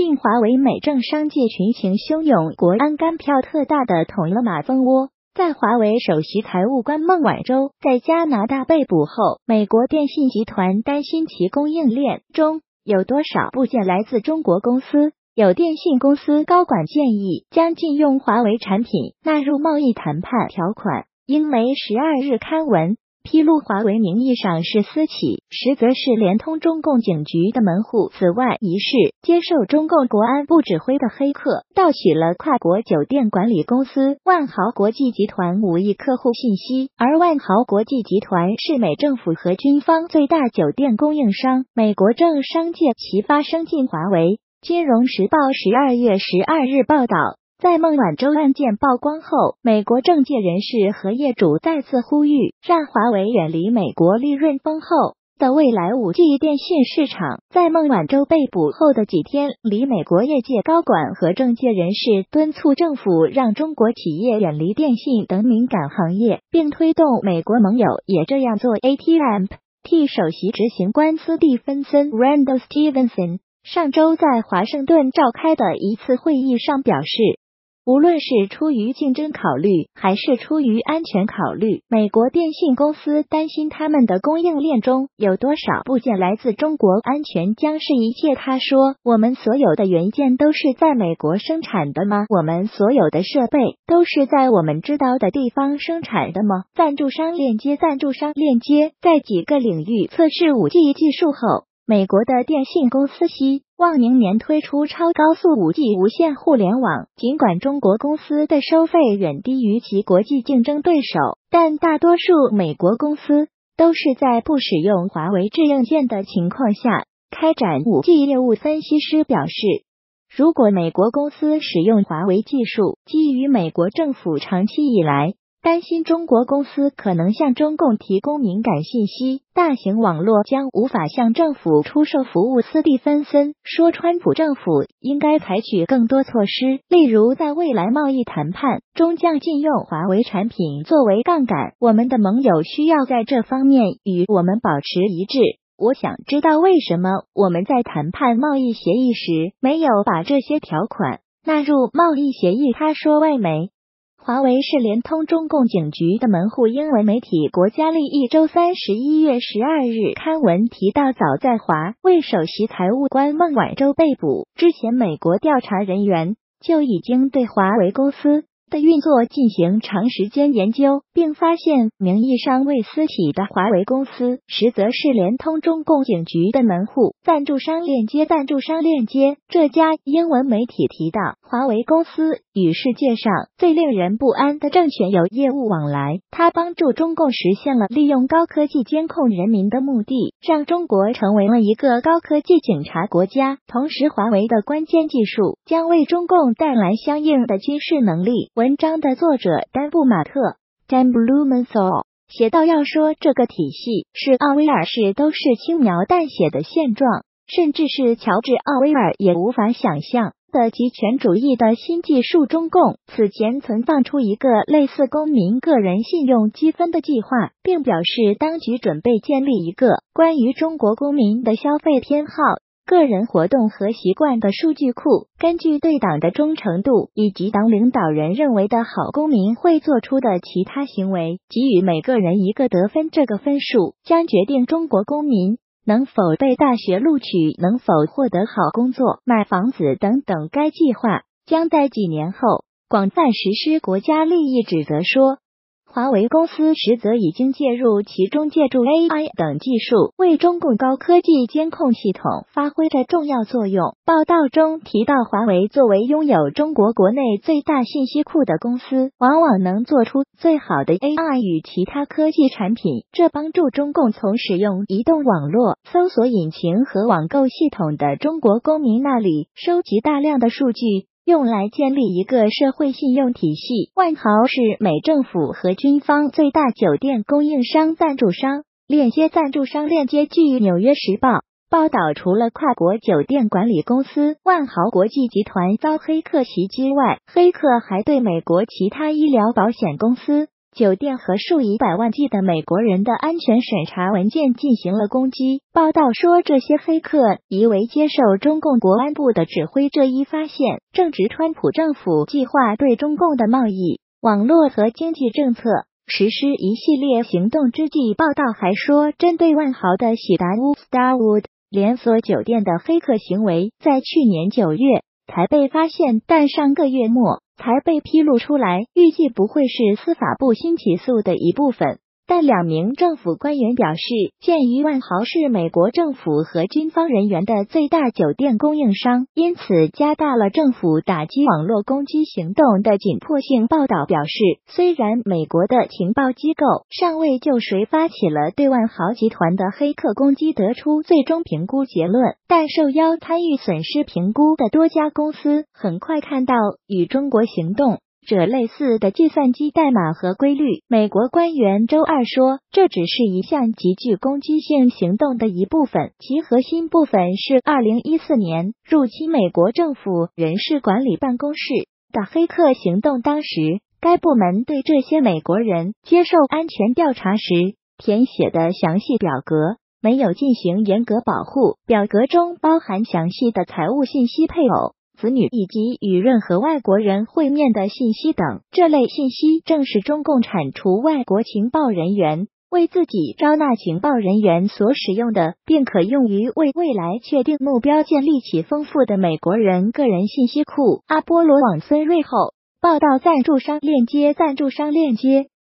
近华为美政商界群情汹涌，国安干票特大的捅了马蜂窝。在华为首席财务官孟晚舟在加拿大被捕后，美国电信集团担心其供应链中有多少部件来自中国公司。有电信公司高管建议将禁用华为产品纳入贸易谈判条款。英媒12日刊文披露，华为名义上是私企，实则是联通中共警局的门户。此外，疑似接受中共国安部指挥的黑客盗取了跨国酒店管理公司万豪国际集团5亿客户信息，而万豪国际集团是美政府和军方最大酒店供应商。美国政商界齐发声禁华为。金融时报12月12日报道，在孟晚舟案件曝光后，美国政界人士和业主再次呼吁，让华为远离美国利润丰厚的未来 5G 电信市场。在孟晚舟被捕后的几天里，美国业界高管和政界人士敦促政府让中国企业远离电信等敏感行业，并推动美国盟友也这样做。AT&T 首席执行官斯蒂芬森 Randall Stevenson 上周在华盛顿召开的一次会议上表示，无论是出于竞争考虑还是出于安全考虑，美国电信公司担心他们的供应链中有多少部件来自中国，安全将是一切。他说，我们所有的元件都是在美国生产的吗？我们所有的设备都是在我们知道的地方生产的吗？赞助商链接在几个领域测试 5G 技术后，美国的电信公司希望明年推出超高速 5G 无线互联网。尽管中国公司的收费远低于其国际竞争对手，但大多数美国公司都是在不使用华为制硬件的情况下开展 5G 业务。分析师表示，如果美国公司使用华为技术，基于美国政府长期以来担心中国公司可能向中共提供敏感信息，大型网络将无法向政府出售服务。斯蒂芬森说，川普政府应该采取更多措施，例如在未来贸易谈判中将禁用华为产品作为杠杆。我们的盟友需要在这方面与我们保持一致。我想知道为什么我们在谈判贸易协议时没有把这些条款纳入贸易协议。他说，外媒华为是联通中共警局的门户。英文媒体国家利益周三11月12日刊文提到，早在华为首席财务官孟晚舟被捕之前，美国调查人员就已经对华为公司的运作进行长时间研究，并发现名义上为私企的华为公司实则是联通中共警局的门户。赞助商链接这家英文媒体提到，华为公司与世界上最令人不安的政权有业务往来，它帮助中共实现了利用高科技监控人民的目的，让中国成为了一个高科技警察国家。同时，华为的关键技术将为中共带来相应的军事能力。文章的作者丹布马特 Dan Blumenthal 写道，要说这个体系是奥威尔式都是轻描淡写的现状，甚至是乔治·奥威尔也无法想象的极权主义的新技术。中共此前曾放出一个类似公民个人信用积分的计划，并表示当局准备建立一个关于中国公民的消费偏好、个人活动和习惯的数据库，根据对党的忠诚度以及党领导人认为的好公民会做出的其他行为，给予每个人一个得分。这个分数将决定中国公民能否被大学录取，能否获得好工作、买房子等等。该计划将在几年后广泛实施。国家利益指责说，华为公司实则已经介入其中，借助 AI 等技术为中共高科技监控系统发挥着重要作用。报道中提到，华为作为拥有中国国内最大信息库的公司，往往能做出最好的 AI 与其他科技产品，这帮助中共从使用移动网络、搜索引擎和网购系统的中国公民那里收集大量的数据，用来建立一个社会信用体系。万豪是美政府和军方最大酒店供应商。赞助商链接据纽约时报报道，除了跨国酒店管理公司万豪国际集团遭黑客袭击外，黑客还对美国其他医疗保险公司酒店和数以百万计的美国人的安全审查文件进行了攻击。报道说，这些黑客疑为接受中共国安部的指挥。这一发现正值川普政府计划对中共的贸易、网络和经济政策实施一系列行动之际。报道还说，针对万豪的喜达屋 Starwood 连锁酒店的黑客行为，在去年9月才被发现，但上个月末才被披露出来，预计不会是司法部新起诉的一部分。但2名政府官员表示，鉴于万豪是美国政府和军方人员的最大酒店供应商，因此加大了政府打击网络攻击行动的紧迫性。报道表示，虽然美国的情报机构尚未就谁发起了对万豪集团的黑客攻击得出最终评估结论，但受邀参与损失评估的多家公司很快看到与中国行动者类似的计算机代码和规律。美国官员周二说，这只是一项极具攻击性行动的一部分，其核心部分是2014年入侵美国政府人事管理办公室的黑客行动。当时该部门对这些美国人接受安全调查时填写的详细表格没有进行严格保护，表格中包含详细的财务信息、配偶、子女以及与任何外国人会面的信息等。这类信息正是中共铲除外国情报人员，为自己招纳情报人员所使用的，并可用于为未来确定目标建立起丰富的美国人个人信息库。阿波罗网孙瑞后报道赞助商链接